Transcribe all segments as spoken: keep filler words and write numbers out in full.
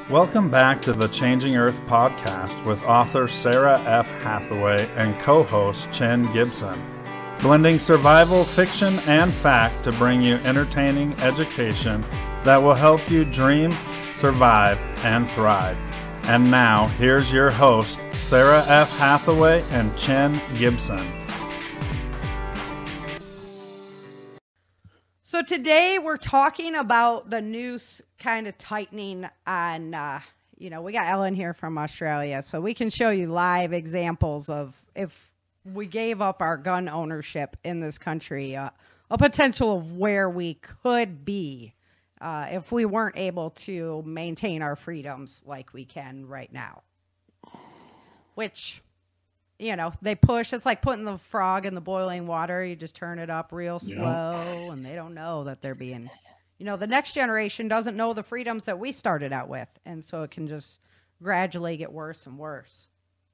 Welcome back to the Changing Earth podcast with author Sarah F. Hathaway and co-host Chen Gibson, blending survival fiction and fact to bring you entertaining education that will help you dream, survive, and thrive. And now, here's your host, Sarah F. Hathaway and Chen Gibson. So today we're talking about the noose kind of tightening on, uh, you know, we got Ellen here from Australia, so we can show you live examples of if we gave up our gun ownership in this country, uh, a potential of where we could be uh, if we weren't able to maintain our freedoms like we can right now. Which, you know, they push. It's like putting the frog in the boiling water. You just turn it up real slow, yeah. And they don't know that they're being, you know, the next generation doesn't know the freedoms that we started out with. And so it can just gradually get worse and worse.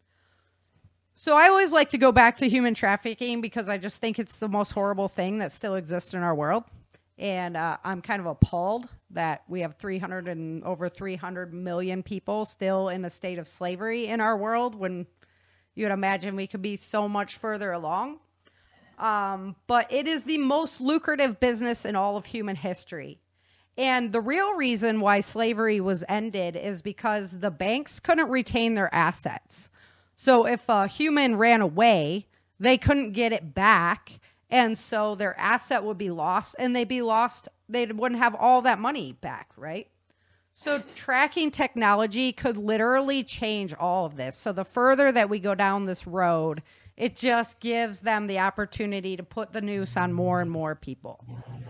So I always like to go back to human trafficking because I just think it's the most horrible thing that still exists in our world. And uh, I'm kind of appalled that we have three hundred and over three hundred million people still in a state of slavery in our world when you would imagine we could be so much further along. Um, but it is the most lucrative business in all of human history. And the real reason why slavery was ended is because the banks couldn't retain their assets. So if a human ran away, they couldn't get it back. And so their asset would be lost, and they'd be lost. They wouldn't have all that money back, right? So tracking technology could literally change all of this. So the further that we go down this road, it just gives them the opportunity to put the noose on more and more people.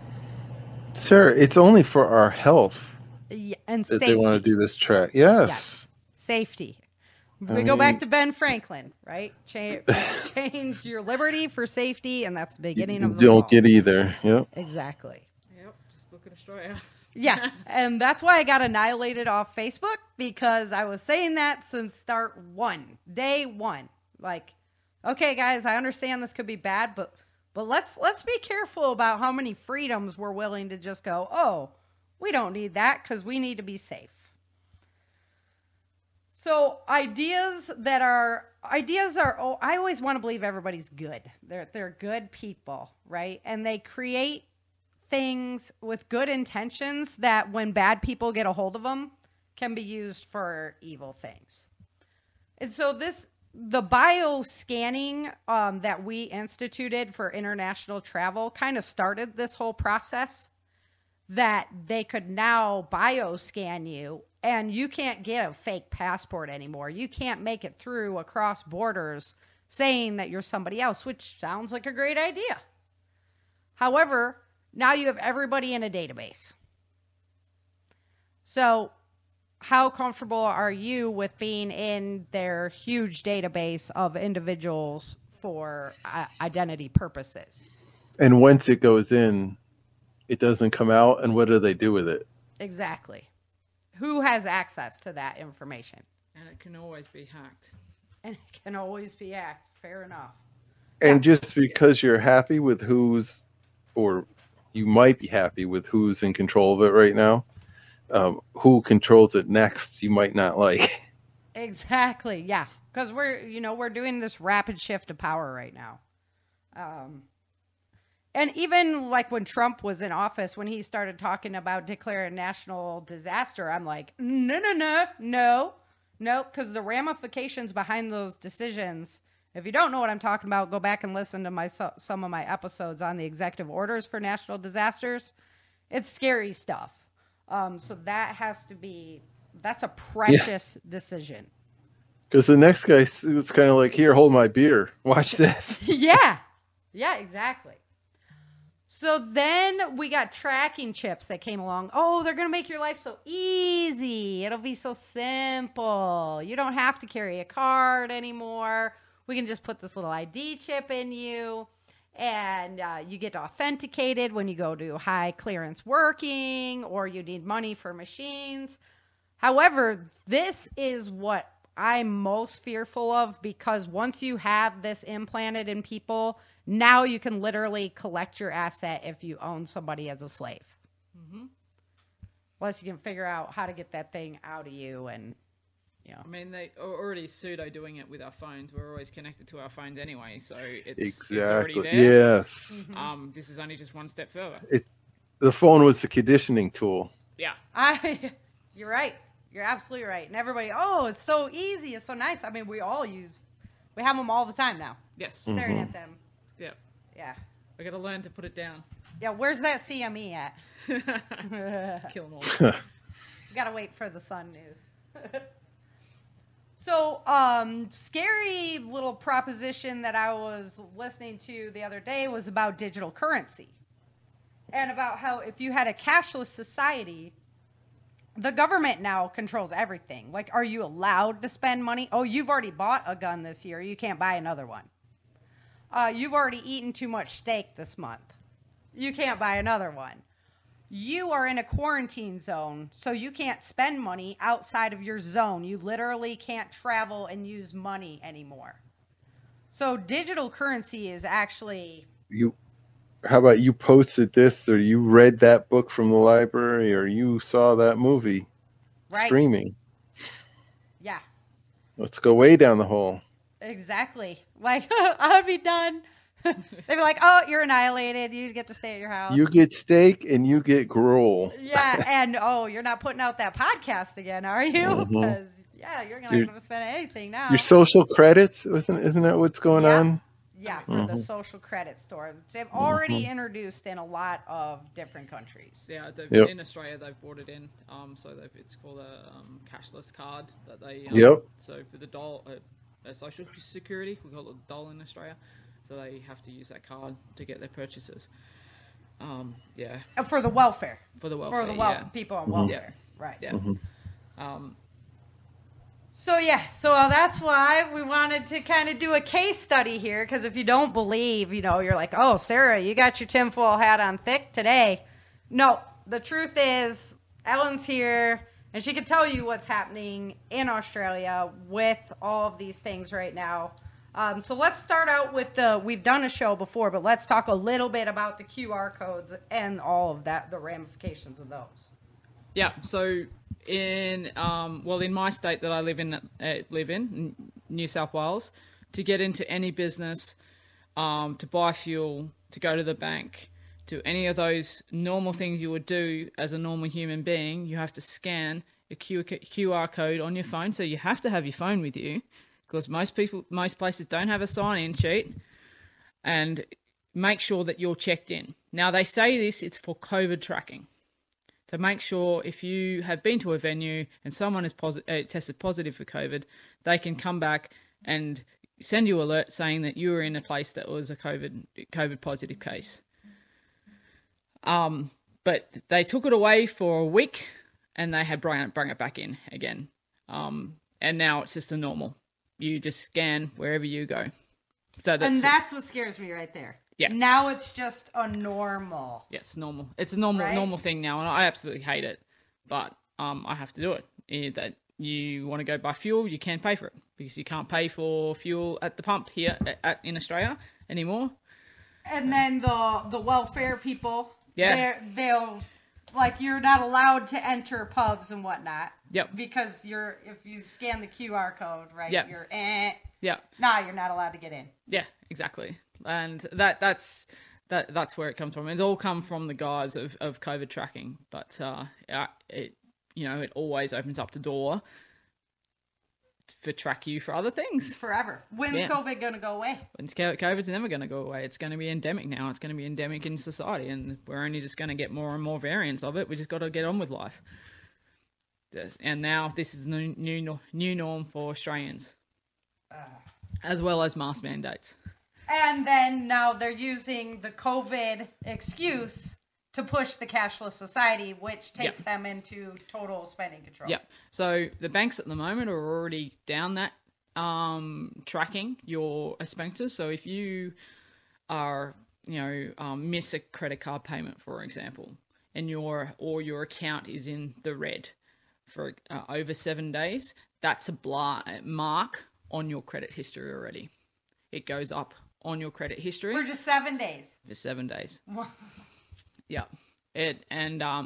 Sir, it's only for our health yeah, and that safety. They want to do this track. Yes. Yes, safety. I We mean, go back to Ben Franklin, right? Change, exchange your liberty for safety, and that's the beginning of the don't fall. get either. Yep. Exactly. Yep, just look at Australia. Yeah, and that's why I got annihilated off Facebook, because I was saying that since start one, day one. Like, okay, guys, I understand this could be bad, but but let's let's be careful about how many freedoms we're willing to just go, oh, we don't need that because we need to be safe. So ideas that are, ideas are, oh, I always want to believe everybody's good. They're, they're good people, right? And they create things with good intentions that when bad people get a hold of them can be used for evil things. And so this, the bioscanning um, that we instituted for international travel kind of started this whole process that they could now bioscan you. And you can't get a fake passport anymore. You can't make it through across borders saying that you're somebody else, which sounds like a great idea. However, now you have everybody in a database. So how comfortable are you with being in their huge database of individuals for uh, identity purposes? And once it goes in, it doesn't come out. And what do they do with it? Exactly. Who has access to that information? And it can always be hacked. And it can always be hacked. Fair enough. And Yeah. just because you're happy with who's, or you might be happy with who's in control of it right now, um, who controls it next, you might not like. Exactly. Yeah. Because we're, you know, we're doing this rapid shift of power right now. Um, And even like when Trump was in office, when he started talking about declaring national disaster, I'm like, no, no, no, no, no, because the ramifications behind those decisions, if you don't know what I'm talking about, go back and listen to my some of my episodes on the executive orders for national disasters. It's scary stuff. Um, so that has to be, that's a precious yeah. decision. Because the next guy was kind of like, here, hold my beer. Watch this. Yeah. Yeah, exactly. So then we got tracking chips that came along. Oh, they're going to make your life so easy. It'll be so simple. You don't have to carry a card anymore. We can just put this little I D chip in you. And uh, you get authenticated when you go to high clearance working or you need money for machines. However, this is what I'm most fearful of, because once you have this implanted in people, now you can literally collect your asset if you own somebody as a slave. Mm-hmm. Unless you can figure out how to get that thing out of you and, you know. I mean, they are already pseudo doing it with our phones. We're always connected to our phones anyway, so it's, Exactly. it's already there. Yes. Mm-hmm. Um, this is only just one step further. It's the phone was the conditioning tool. Yeah. I, you're right. You're absolutely right. And everybody, oh, it's so easy. It's so nice. I mean, we all use, we have them all the time now. Yes. Staring at them. Yeah. Yeah. I got to learn to put it down. Yeah, where's that C M E at? Kill them all. We gotta wait for the Sun News. So, um, scary little proposition that I was listening to the other day was about digital currency. And about how if you had a cashless society, the government now controls everything. Like, are you allowed to spend money? Oh, you've already bought a gun this year. You can't buy another one. Uh, you've already eaten too much steak this month. You can't buy another one. You are in a quarantine zone, so you can't spend money outside of your zone. You literally can't travel and use money anymore. So digital currency is actually... You, how about you posted this, or you read that book from the library, or you saw that movie Right. streaming? Yeah, Let's go way down the hole. exactly. Like, I'd be done. They'd be like, oh, you're annihilated. You get to stay at your house. You get steak and you get gruel. Yeah, and oh, you're not putting out that podcast again, are you? Mhm. Because, yeah, you're not Your- going to spend anything now. Your social credits, isn't isn't that what's going Yeah. on? Yeah, for the social credit store. They've already introduced in a lot of different countries. Yeah, they've, Yep. in Australia they've brought it in. Um, so they've, it's called a um, cashless card that they. Um, Yep. So for the doll, uh, uh, social security, we call it the doll in Australia. So they have to use that card to get their purchases. Um, yeah, Uh, For the welfare. for the welfare. For the wel- yeah. people on welfare. Right. Yeah. Um, So, yeah, so that's why we wanted to kind of do a case study here, because if you don't believe, you know, you're like, oh, Sarah, you got your tinfoil hat on thick today. No, the truth is, Ellen's here, and she can tell you what's happening in Australia with all of these things right now. Um, so let's start out with the, we've done a show before, but let's talk a little bit about the Q R codes and all of that, the ramifications of those. Yeah, so in um, well, in my state that I live in, uh, live in New South Wales, to get into any business, um, to buy fuel, to go to the bank, to any of those normal things you would do as a normal human being, you have to scan a Q R code on your phone. So you have to have your phone with you, because most people, most places don't have a sign-in sheet, and make sure that you're checked in. Now they say this, it's for COVID tracking. So make sure if you have been to a venue and someone is posi- uh, tested positive for COVID, they can come back and send you an alert saying that you were in a place that was a COVID COVID positive case. Um, but they took it away for a week and they had brought it, brought it back in again. Um, and now it's just a normal. You just scan wherever you go. So that's And it. that's what scares me right there. Yeah. Now it's just a normal. Yeah, it's normal. It's a normal Right? normal thing now, and I absolutely hate it. But um, I have to do it. Eh, That you want to go buy fuel, you can't pay for it because you can't pay for fuel at the pump here at, at, in Australia anymore. And then the the welfare people, Yeah. they're- they'll like you're not allowed to enter pubs and whatnot. Yep. Because you're if you scan the Q R code, right? Yep. You're eh. Yeah, Nah, you're not allowed to get in. yeah, exactly. And that that's that that's where it comes from. It's all come from the guise of, of COVID tracking, but uh, uh, it you know it always opens up the door for track you for other things. Forever. When's Yeah. COVID gonna go away? And co- COVID's never going to go away. It's going to be endemic now. It's going to be endemic in society, and we're only just going to get more and more variants of it. We just got to get on with life. This- And now this is the new new, no- new norm for Australians, as well as mask mandates. And then now they're using the COVID excuse to push the cashless society, which takes Yep. them into total spending control. Yep. So the banks at the moment are already down that um, tracking your expenses. So if you are, you know, um, miss a credit card payment, for example, and your or your account is in the red for uh, over seven days, that's a bla- mark on your credit history already. It goes up on your credit history For just seven days. for seven days. Yeah. It and um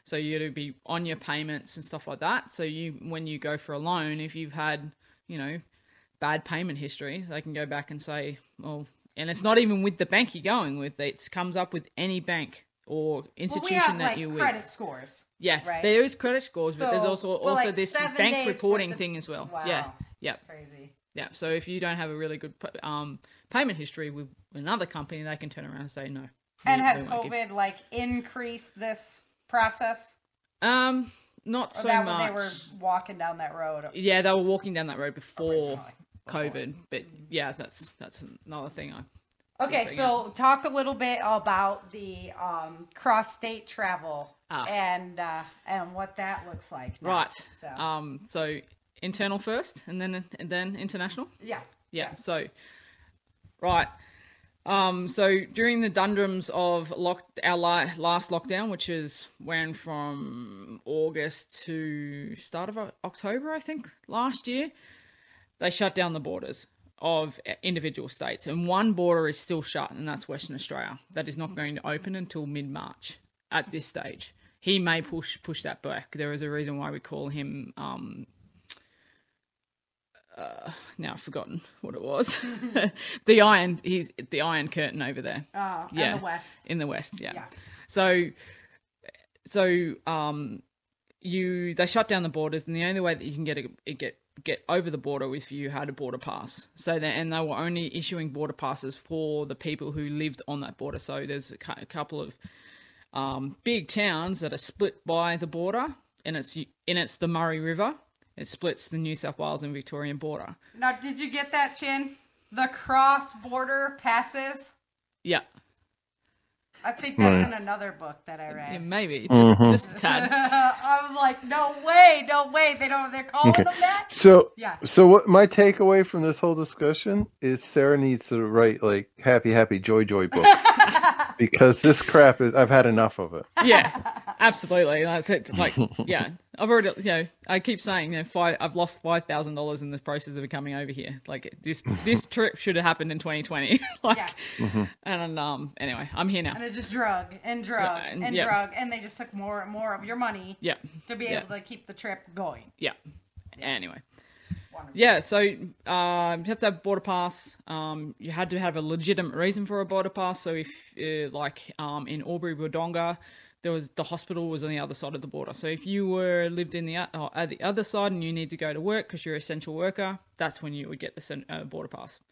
So you'd be on your payments and stuff like that. So you, when you go for a loan, if you've had, you know, bad payment history, they can go back and say, well, and it's not even with the bank you're going with. It comes up with any bank or institution well, we have, that like, you're credit with. scores. Yeah, right? there is credit scores, So, but there's also for, also like, this seven bank days reporting worth of- thing as well. Wow. Yeah, yeah, That's crazy. yeah. So if you don't have a really good um, payment history with another company, they can turn around and say no. And we- has we won't give- COVID like increased this process? Um, not Or so that much. when they were walking down that road? Yeah, they were walking down that road before Originally. COVID, but yeah, that's that's another thing. I Okay, figuring so talk a little bit about the um, cross-state travel Ah. and uh, and what that looks like. now. right. So, Um, so internal first, and then and then international. yeah. Yeah. So, right. Um, so during the doldrums of lock, our la- last lockdown, which is went from August to start of O- October, I think, last year, they shut down the borders of individual states, and one border is still shut, and that's Western Australia. That is not going to open until mid-March at this stage. He may push push that back. There is a reason why we call him. Um, uh, now I've forgotten what it was. the iron. He's the Iron Curtain over there. Oh, Yeah. in the West. In the West, yeah. Yeah. So, so um, you they shut down the borders, and the only way that you can get a, get get over the border if you had a border pass. So they, and they were only issuing border passes for the people who lived on that border. So there's a, cu- a couple of um, big towns that are split by the border, and it's and it's the Murray River. It splits the New South Wales and Victorian border. Now, did you get that, Chin? The cross-border passes? Yeah, I think that's Right. in another book that I read. yeah maybe just just a tad. I'm like, no way, no way. They don't. They're calling Okay. them that. So, Yeah. so what my takeaway from this whole discussion is Sarah needs to write like happy, happy, joy, joy books because this crap is. I've had enough of it. Yeah, absolutely. That's it. Like, yeah, I've already, you know, I keep saying, you know, five, I've lost five thousand dollars in the process of coming over here. Like this, this trip should have happened in twenty twenty. like, Yeah. and um, anyway, I'm here now. And it's just drug and drug Yeah, and- and yeah. drug, and they just took more and more of your money Yeah, to be yeah. able to keep the trip going. yeah. Anyway, Wonderful. yeah. So um, you have to have a border pass. Um, you had to have a legitimate reason for a border pass. So if, uh, like, um, in Albury Wodonga, there was the hospital was on the other side of the border. So if you were lived in the uh, at the other side and you need to go to work because you're an essential worker, that's when you would get the sen- uh, border pass.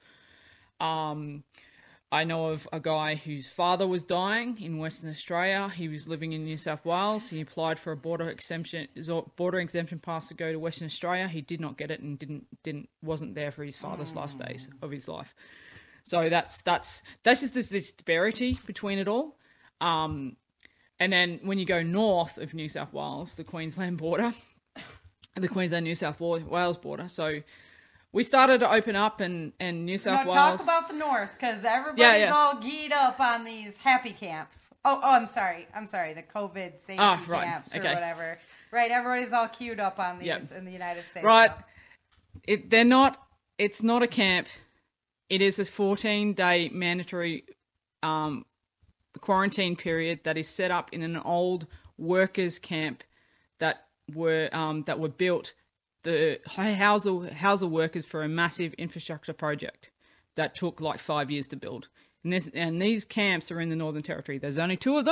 Um, I know of a guy whose father was dying in Western Australia. He was living in New South Wales. He applied for a border exemption border exemption pass to go to Western Australia. He did not get it and didn't didn't wasn't there for his father's last days of his life. So that's that's that's just this disparity between it all. Um, And then when you go north of New South Wales, the Queensland border, the Queensland-New South Wales border. So we started to open up, and, and New South Now Wales... talk about the north, because everybody's Yeah, yeah. all geed up on these happy camps. Oh, oh, I'm sorry, I'm sorry, the COVID safety Ah, right, camps or okay. whatever. Right, everybody's all queued up on these Yep. in the United States. Right. so. It, they're not... It's not a camp. It is a fourteen-day mandatory um, quarantine period that is set up in an old workers' camp that were um, that were built the house house workers for a massive infrastructure project that took like five years to build. And this and these camps are in the Northern Territory. There's only two of them,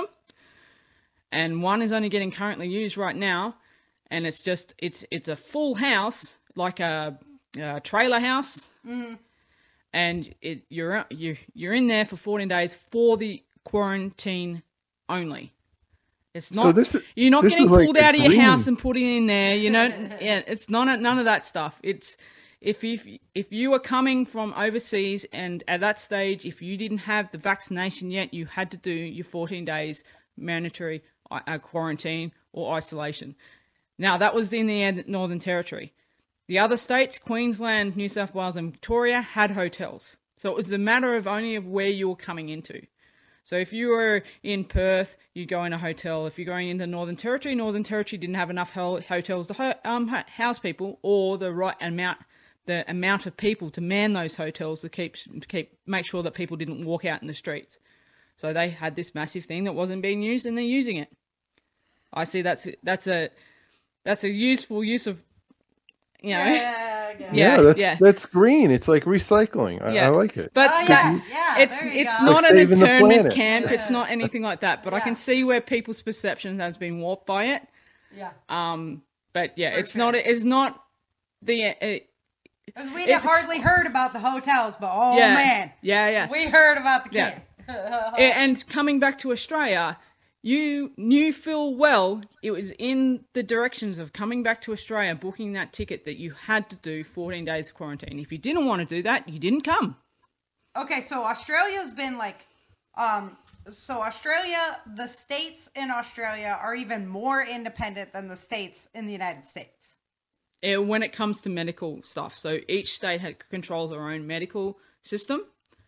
and one is only getting currently used right now. And it's just it's it's a full house, like a, a trailer house, Mm. and it you're you you're in there for fourteen days for the quarantine only. It's not this is- you're not this getting is like pulled the out of your green- house and put it in there. You know, yeah, it's none none of that stuff. It's if if if you were coming from overseas and at that stage, if you didn't have the vaccination yet, you had to do your fourteen days mandatory uh, quarantine or isolation. Now that was in the Northern Territory. The other states, Queensland, New South Wales, and Victoria, had hotels. So it was a matter of only of where you were coming into. So if you were in Perth, you go in a hotel. If you're going into Northern Territory, Northern Territory didn't have enough ho- hotels to ho- um, house people, or the right amount, the amount of people to man those hotels to keep to keep make sure that people didn't walk out in the streets. So they had this massive thing that wasn't being used, and they're using it. I see that's that's a that's a useful use of, you know. Yeah, yeah. Yeah, Yeah, that's, yeah. that's green. It's like recycling. I, Yeah. I like it. But Oh, that, yeah, yeah, it's there you it's go. not Like an saving the internment planet. camp. It's not anything like that. But I Yeah. can see where people's perception has been warped by it. Yeah. Um, but yeah, For it's sure. not. It's not the. Uh, Because we It- hardly heard about the hotels, but oh yeah, man, yeah, yeah. we heard about the Yeah. camp. A- And coming back to Australia, you knew full well it was in the directions of coming back to Australia, booking that ticket, that you had to do fourteen days of quarantine. If you didn't want to do that, you didn't come. Okay, so Australia's been like, um, so Australia, the states in Australia are even more independent than the states in the United States. Uh, when it comes to medical stuff. So each state ha- controls their own medical system,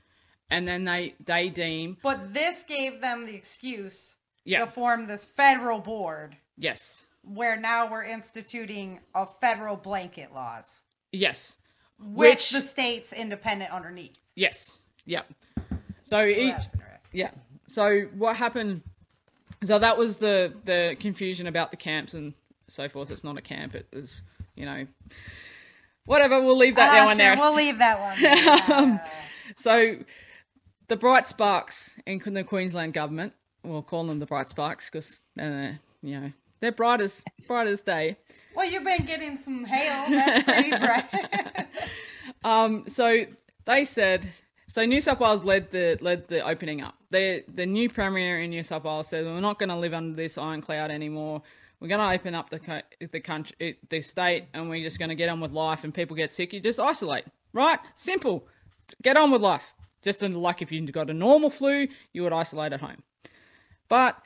and then they, they deem, But this gave them the excuse Yeah. to form this federal board yes, where now we're instituting a federal blanket laws, yes, which which, the states independent underneath. yes, yep. So Well, each, that's interesting. yeah. So what happened, so that was the, the confusion about the camps and so forth. It's not a camp, it was, you know, whatever, we'll leave that Ah, there one sure, there. we'll leave that one. Yeah. So the Bright Sparks in the Queensland government, we'll call them the Bright Sparks because, uh, you know, they're bright as, bright as day. Well, you've been getting some hail. That's pretty bright. Um, so they said, so New South Wales led the led the opening up. The the new premier in New South Wales said, we're not going to live under this iron cloud anymore. We're going to open up the co- the country, the state, and we're just going to get on with life. And people get sick, you just isolate, right? Simple. Get on with life. Just like if you got a normal flu, you would isolate at home. But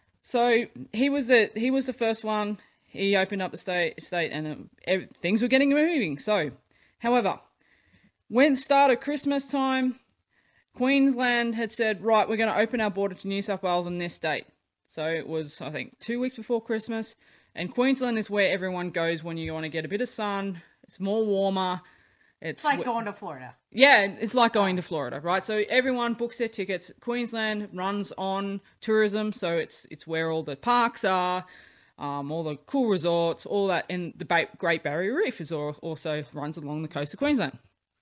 so he was the he was the first one. He opened up the state state, and um, ev- things were getting moving. So, however, when it started Christmas time, Queensland had said, right, we're going to open our border to New South Wales on this date. So it was, I think, two weeks before Christmas. And Queensland is where everyone goes when you want to get a bit of sun. It's more warmer. It's It's like w- going to Florida. yeah, it's like going to Florida, right? So everyone books their tickets. Queensland runs on tourism, so it's it's where all the parks are, um, all the cool resorts, all that, and the ba- Great Barrier Reef is al- also runs along the coast of Queensland.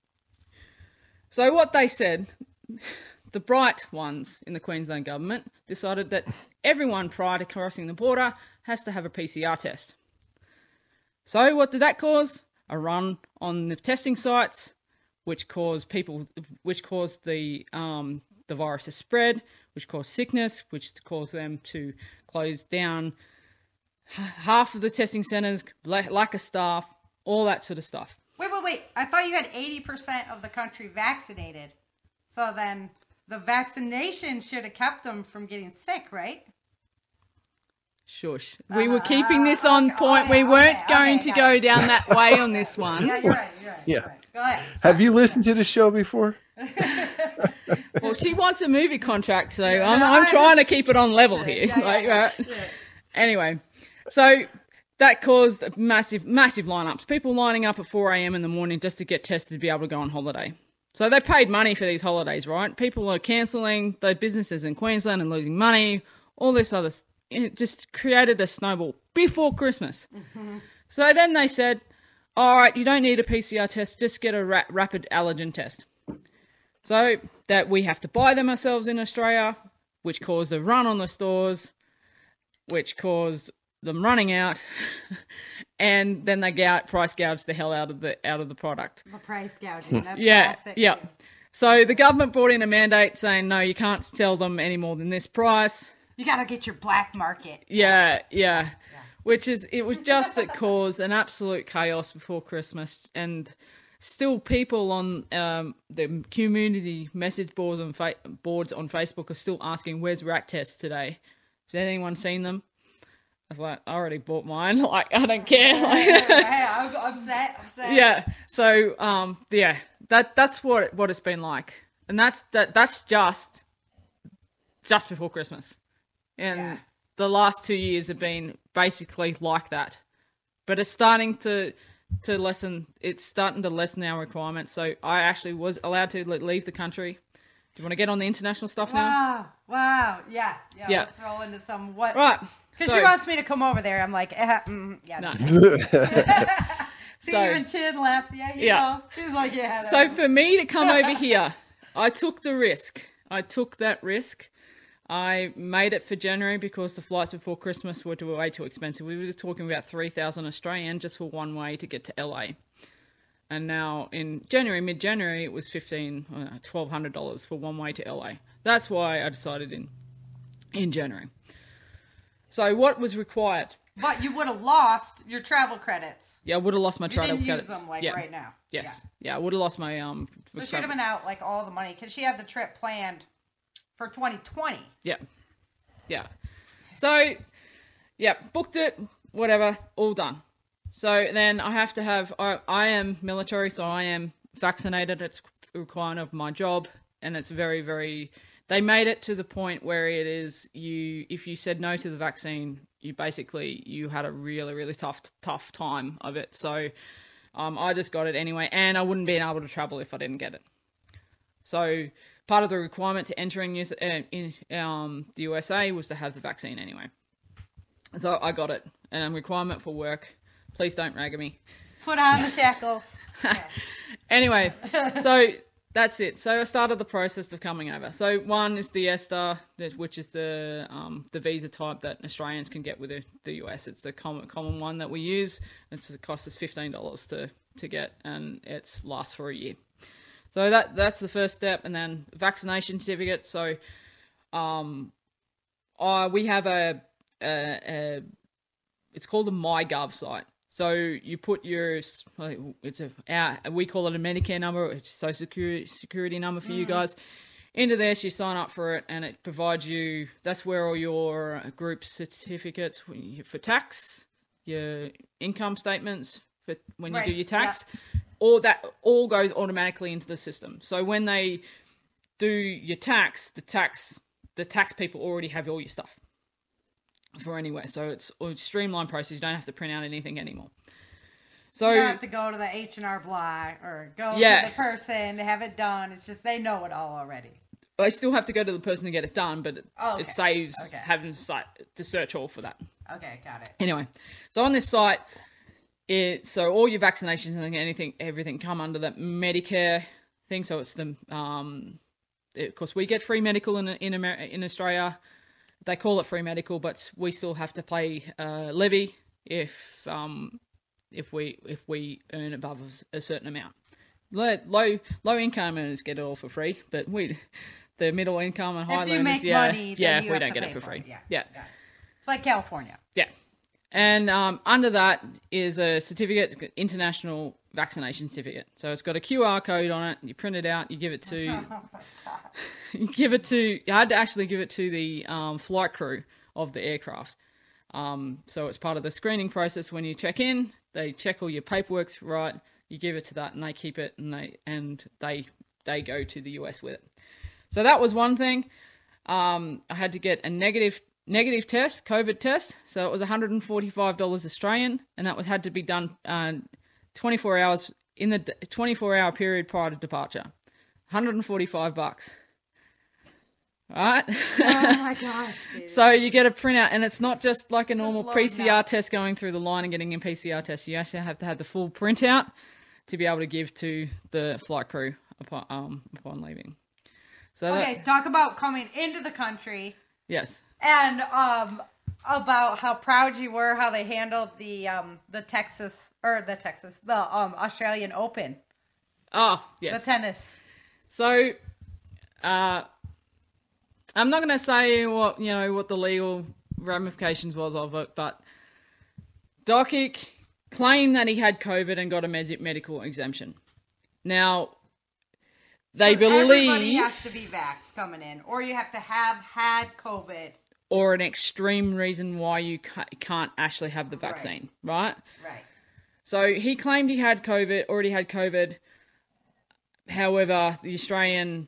So what they said, the bright ones in the Queensland government decided that everyone prior to crossing the border has to have a P C R test. So what did that cause? A run on the testing sites, which caused people, which caused the um, the virus to spread, which caused sickness, which caused them to close down h- half of the testing centres, la- lack of staff, all that sort of stuff. Wait, wait, wait. I thought you had eighty percent of the country vaccinated. So then the vaccination should have kept them from getting sick, right? Shush. We were keeping this Uh, on okay, point. okay, We weren't okay, going okay, to got go it. down that way on this one. Yeah, you're right. You're right. Yeah. You're right. Go ahead. Have you listened to the show before? Well, she wants a movie contract, so I'm, no, I'm I trying to just- keep it on level here. Yeah, yeah, Like, yeah. right? Anyway, so that caused massive, massive lineups. People lining up at four a.m. in the morning just to get tested to be able to go on holiday. So they paid money for these holidays, right? People are cancelling their businesses in Queensland and losing money, all this other stuff. It just created a snowball before Christmas. So then they said, all right, you don't need a P C R test, just get a ra- rapid allergen test. So that we have to buy them ourselves in Australia, which caused a run on the stores, which caused them running out, and then they gout, price gouge the hell out of the out of the product. The price gouging. That's Yeah, classic. yeah. So the government brought in a mandate saying, no, you can't sell them any more than this price. You got to get your black market. Yeah, yeah. Which is, it was just to cause an absolute chaos before Christmas. And still people on um, the community message boards on, fa- boards on Facebook are still asking, where's rat tests today? Has anyone seen them? I was like, I already bought mine. Like, I don't care. Like, Hey, I'm upset. Upset. yeah. So, um, yeah, that that's what what it's been like, and that's that that's just just before Christmas, and Yeah. the last two years have been basically like that. But it's starting to to lessen. It's starting to lessen our requirements. So I actually was allowed to le- leave the country you want to get on the international stuff now? Wow, wow, yeah, yeah, Yeah. let's roll into some what? Right. Because So, she wants me to come over there. I'm like, eh, mm, yeah. no. See, So- even Chin left. Yeah, he Yeah. knows. He's like, yeah. So that- for me to come over here, I took the risk. I took that risk. I made it for January because the flights before Christmas were too- way too expensive. We were talking about three thousand Australian just for one way to get to L A. And now in January, mid-January, it was fifteen, uh, twelve hundred dollars for one way to L A. That's why I decided in in January. So what was required? But you would have lost your travel credits. Yeah, I would have lost my You travel didn't credits. use them like yeah. right now. Yes. Yeah, I would have lost my um. So she'd travel- have been out like all the money because she had the trip planned for twenty twenty. Yeah. Yeah. So, yeah, booked it, whatever, all done. So then I have to have, I, I am military, so I am vaccinated. It's a requirement of my job. And it's very, very, they made it to the point where it is you, if you said no to the vaccine, you basically, you had a really, really tough, tough time of it. So um, I just got it anyway. And I wouldn't be able to travel if I didn't get it. So part of the requirement to entering New, uh, in um, the U S A was to have the vaccine anyway. So I got it. And a requirement for work. Please don't rag at me. Put on the shackles. Yeah. Anyway, so that's it. So I started the process of coming over. So one is the ESTA, which is the um, the visa type that Australians can get with the, the U S. It's the common common one that we use. It's, it costs us fifteen dollars to, to get, and it lasts for a year. So that that's the first step, and then vaccination certificate. So, um, uh, we have a, a, a it's called a MyGov site. So you put your it's a our, we call it a Medicare number, it's a social security security number for mm. you guys. Into there, you sign up for it, and it provides you. That's where all your group certificates for tax, your income statements for when you Right. do your tax. Yeah. All that all goes automatically into the system. So when they do your tax, the tax the tax people already have all your stuff for anywhere. So it's a streamlined process. You don't have to print out anything anymore. So You don't have to go to the H and R Block or go Yeah. to the person to have it done. It's just they know it all already. I still have to go to the person to get it done, but it, Oh, okay. it saves Okay. having to, si- to search all for that. Okay, got it. Anyway, so on this site, it so all your vaccinations and anything, everything come under that Medicare thing. So it's the um, of course we get free medical in in America, in Australia. They call it free medical, but we still have to pay uh, levy if um if we if we earn above a certain amount. Low low, low income earners get it all for free, but we the middle income and high If you earners, make yeah, money, then yeah, you we have don't to get pay it for for free. it. Yeah, yeah. got it. It's like California. Yeah. And um, under that is a certificate, international vaccination certificate. So it's got a Q R code on it. You print it out. You give it to, you give it to, you had to actually give it to the um, flight crew of the aircraft. Um, so it's part of the screening process. When you check in, they check all your paperwork's right. You give it to that, and they keep it, and they and they they go to the U S with it. So that was one thing. Um, I had to get a negative. Negative test, COVID test. So it was one hundred forty-five dollars Australian, and that was had to be done uh, twenty-four hours in the twenty-four hour period prior to departure. one hundred forty-five bucks. All right. Oh my gosh, dude. So you get a printout, and it's not just like a normal loading P C R up. test going through the line and getting a P C R test. You actually have to have the full printout to be able to give to the flight crew upon um, upon leaving. So Okay, that, talk about coming into the country yes. and um about how proud you were, how they handled the um the Texas or the Texas the um Australian Open, Oh yes. the tennis. So, uh, I'm not going to say what, you know, what the legal ramifications was of it, but Dokic claimed that he had COVID and got a med- medical exemption. Now, they So everybody believe, has to be vaxxed coming in, or you have to have had COVID. or an extreme reason why you ca- can't actually have the vaccine, right? Right. So he claimed he had COVID, already had COVID. However, the Australian,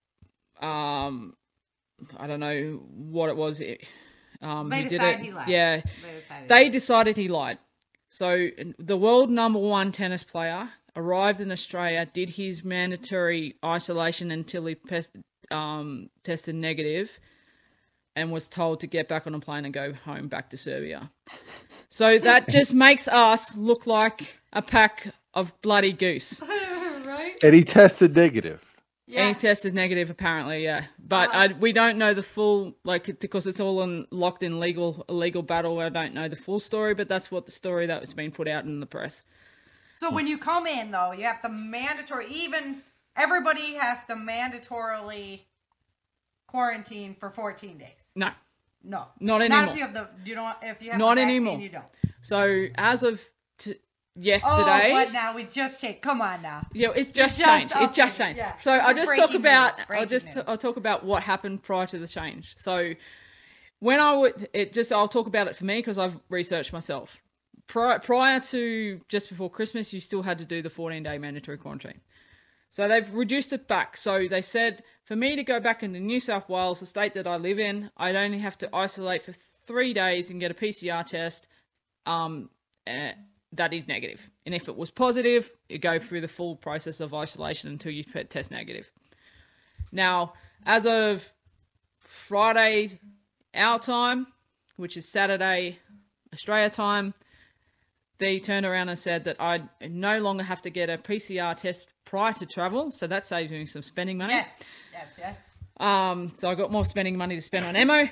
um, I don't know what it was. It, um, They he did decided it. he lied. Yeah, They decided. they decided he lied. So the world number one tennis player arrived in Australia, did his mandatory isolation until he pe- um, tested negative and was told to get back on a plane and go home back to Serbia. So that just makes us look like a pack of bloody goose. Right? And he tested negative. Yeah. And he tested negative, apparently, yeah. But Uh, I, we don't know the full, like, because it's all in, locked in legal a legal battle. I don't know the full story, but that's what the story that was being put out in the press. So when you come in, though, you have to mandatory, even everybody has to mandatorily quarantine for fourteen days. No, No, Not Not anymore. if you have the you don't if you have Not the vaccine, anymore. you don't. so as of t- Oh, yesterday, but now we just changed. Come on now. yeah, it's just, just- changed. okay, It just changed. yeah. So This I'll is just talk breaking about. news, I'll breaking just news. I'll talk about what happened prior to the change. So when I would, it just I'll talk about it for me because I've researched myself. Prior, prior to just before Christmas, you still had to do the fourteen day mandatory quarantine. So they've reduced it back. So they said for me to go back into New South Wales, the state that I live in, I'd only have to isolate for three days and get a P C R test. Um, uh, that is negative. And if it was positive, you go through the full process of isolation until you test negative. Now, as of Friday, our time, which is Saturday, Australia time, they turned around and said that I no longer have to get a P C R test prior to travel. So that saves me some spending money. Yes, yes, yes. Um, so I got more spending money to spend on ammo.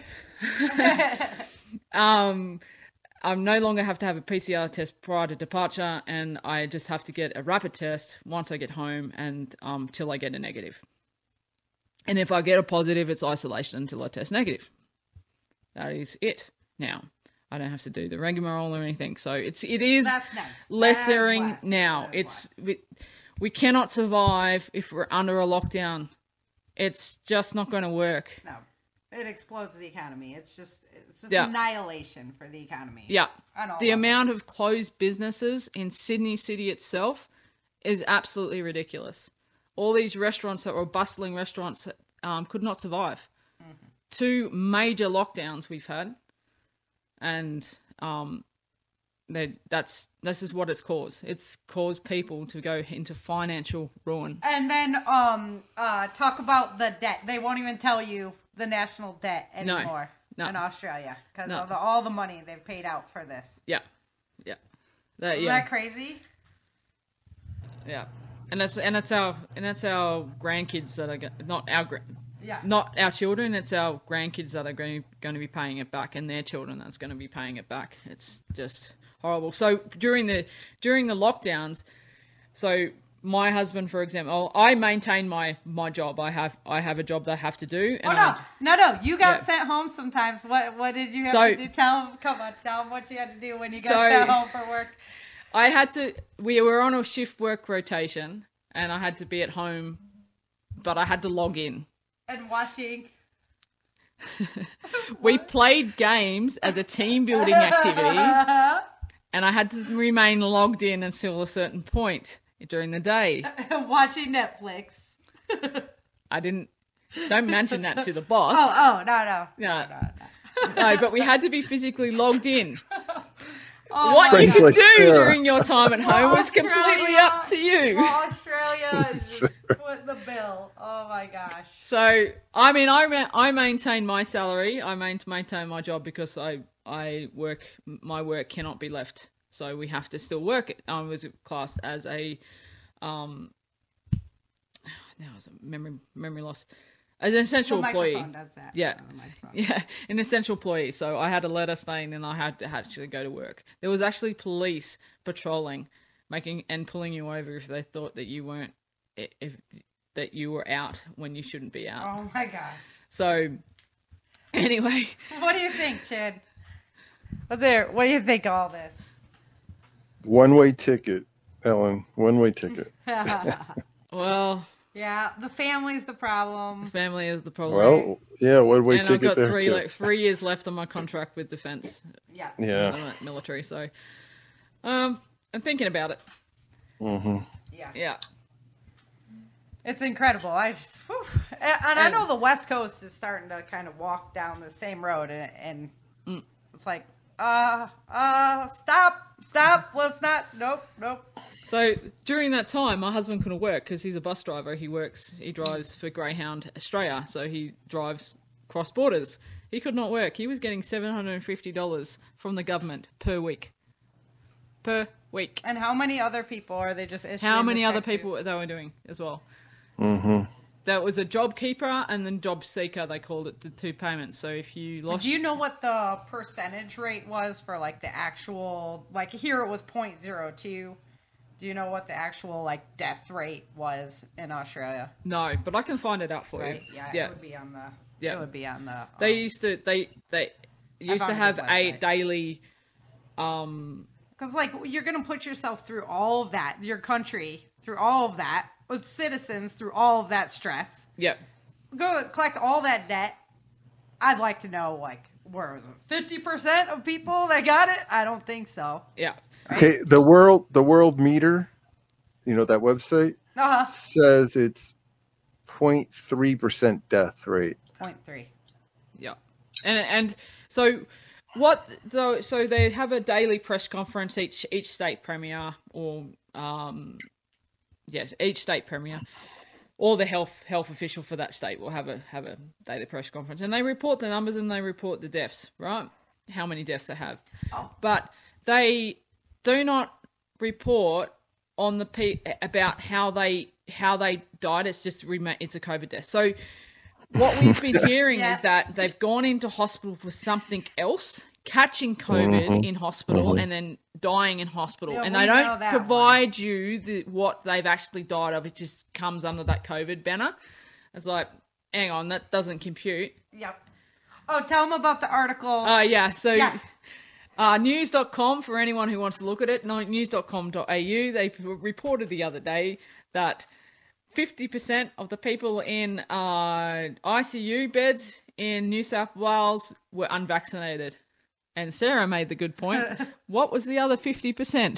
um, I no longer have to have a P C R test prior to departure, and I just have to get a rapid test once I get home and um, till I get a negative. And if I get a positive, it's isolation until I test negative. That is it. Now I don't have to do the rigmarole or anything. So it's it is That's nice. lessering That's less. now. That is It's less. we, we cannot survive if we're under a lockdown. It's just not going to work. No, it explodes the economy. It's just it's just Yeah. annihilation for the economy. Yeah. On all The levels. amount of closed businesses in Sydney City itself is absolutely ridiculous. All these restaurants that were bustling restaurants um, could not survive. Mm-hmm. Two major lockdowns we've had, and um, they, that's this is what it's caused. It's caused people to go into financial ruin. And then um uh talk about the debt. They won't even tell you the national debt No. anymore No. in Australia because No. of the, all the money they've paid out for this. Yeah, yeah, that, Isn't yeah. that crazy? Yeah, and that's and that's our and that's our grandkids that are go- not our gra- Yeah. not our children. It's our grandkids that are going to, going to be paying it back, and their children that's going to be paying it back. It's just horrible. So during the during the lockdowns, so my husband, for example, I maintain my my job. I have I have a job that I have to do. Oh And no, I, no, no! You got Yeah. sent home sometimes. What what did you have So- to do? Tell them. Come on, tell them what you had to do when you got So- sent home for work. I had to. We were on a shift work rotation, and I had to be at home, but I had to log in. And watching. We played games as a team building activity, and I had to remain logged in until a certain point during the day. watching Netflix. I didn't. Don't mention that to the boss. Oh, oh, no, no. Yeah. No, no, no. No, but we had to be physically logged in. Oh, What my you Friends could like do Sarah. during your time at home was Australia. completely up to you. Well, Australia is just foot the bill. Oh my gosh. So, I mean, I ma- I maintain my salary. I main- maintain my job because I I work. My work cannot be left. So we have to still work it. I was classed as a um. Now it's a memory memory loss. As an essential The employee. microphone does that. Yeah. Oh, the microphone. Yeah, an essential employee. So I had a letter saying, and I had to actually go to work. There was actually police patrolling, making and pulling you over if they thought that you weren't, if that you were out when you shouldn't be out. Oh my gosh. So, anyway, What do you think, Chad? What's there? What do you think of all this? One way ticket, Ellen. One way ticket. well, Yeah, the family's the problem. family is the problem. Well, yeah, one way and I've ticket got there three too. like three years left on my contract with defense, Yeah. Yeah. uh, military. So, um, I'm thinking about it. Mm-hmm. Yeah. Yeah. It's incredible. I just, whew. and, and I And- know the West Coast is starting to kind of walk down the same road, and, and Mm. it's like, uh, uh, stop, stop. Let's not. Nope, nope. So during that time, my husband couldn't work because he's a bus driver. He works, he drives for Greyhound Australia, so he drives cross borders. He could not work. He was getting seven hundred fifty dollars from the government per week. Per week. And how many other people are they just issuing? How many the other checks to? people they were doing as well? Mm-hmm. That was a job keeper and then job seeker. They called it the two payments. So if you lost, Do you know what the percentage rate was for like the actual? Like here it was point zero two. Do you know what the actual like death rate was in Australia? no, but I can find it out for Right? you. Yeah, yeah. it would be on the. Yeah. It would be on the. They um, used to they they used found to a have good a website. daily. Um, Because, like, you're going to put yourself through all of that, your country, through all of that, with citizens through all of that stress. yeah, Go collect all that debt. I'd like to know, like, where was it? fifty percent of people that got it? I don't think so. yeah. Okay, the world the world meter, you know that website Uh huh. says it's zero point three percent death rate. Point three. Yeah, and and so what though? So they have a daily press conference each each state premier or um, yes, each state premier or the health health official for that state will have a have a daily press conference, and they report the numbers and they report the deaths, right? How many deaths they have, but they do not report on the pe- about how they how they died. It's just rema- it's a COVID death. So what we've been hearing Yeah. is that they've gone into hospital for something else, catching COVID Mhm. in hospital Mhm. and then dying in hospital, Yeah, and we they know don't that provide you the, what they've actually died of. It just comes under that COVID banner. It's like, hang on, that doesn't compute. Yep. Oh, tell them about the article. Uh, yeah, so Yeah. uh, news dot com for anyone who wants to look at it, no, news dot com dot a u, they p- reported the other day that fifty percent of the people in uh, I C U beds in New South Wales were unvaccinated. And Sarah made the good point. What was the other fifty percent?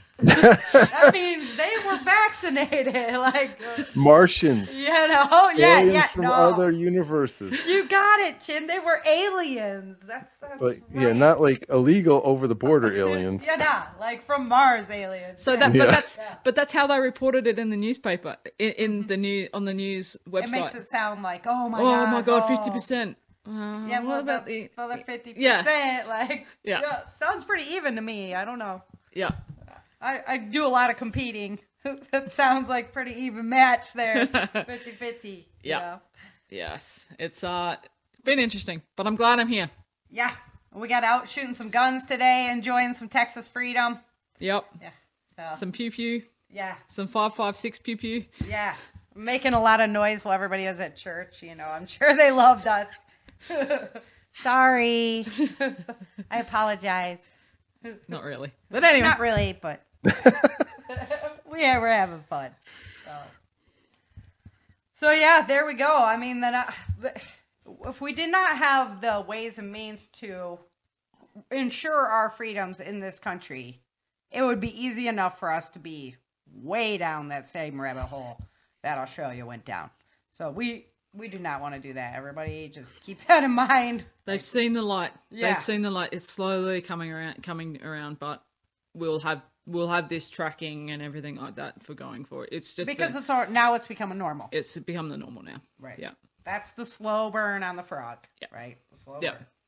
That means they were vaccinated. Like, uh, Martians. you know, oh, yeah, aliens yeah, from no. other universes. You got it, Chin. They were aliens. That's, that's But right. yeah, not like illegal over the border aliens. Yeah, nah, like from Mars aliens. So Yeah. that, but Yeah. that's, Yeah. but that's how they reported it in the newspaper, in, in the new on the news website. It makes it sound like, oh my oh god. my god, oh. fifty percent. Uh, Yeah, what well, about the the? other fifty Yeah. percent, like, Yeah. yeah, sounds pretty even to me. I don't know. Yeah, I, I do a lot of competing. That sounds like pretty even match there, fifty-fifty. Yeah. You know? yes, it's uh been interesting, but I'm glad I'm here. Yeah. We got out shooting some guns today, enjoying some Texas freedom. Yep, Yeah. So, some pew pew, yeah. some five five six pew pew. Yeah. Making a lot of noise while everybody was at church, you know. I'm sure they loved us. Sorry. I apologize. Not really, but anyway. Not really, but we are, we're having fun. So. so yeah, there we go. I mean, then I, if we did not have the ways and means to ensure our freedoms in this country, it would be easy enough for us to be way down that same rabbit hole that Australia went down. So we we do not want to do that. Everybody just keep that in mind. They've seen the light. Yeah. They've seen the light. It's slowly coming around, coming around, but we'll have we'll have this tracking and everything like that for going forward. It's just Because the- it's all, now it's becoming normal. it's become the normal now. Right. Yeah. That's the slow burn on the frog. Yeah. Right? The slow Yeah. burn.